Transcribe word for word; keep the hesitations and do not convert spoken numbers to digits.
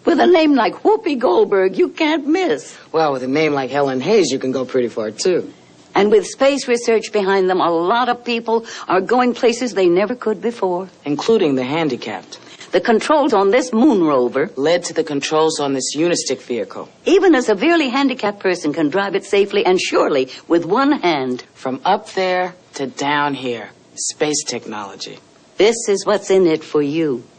With a name like Whoopi Goldberg, you can't miss. Well, with a name like Helen Hayes, you can go pretty far, too. And with space research behind them, a lot of people are going places they never could before. Including the handicapped. The controls on this moon rover led to the controls on this Unistick vehicle. Even a severely handicapped person can drive it safely and surely with one hand. From up there to down here. Space technology. This is what's in it for you.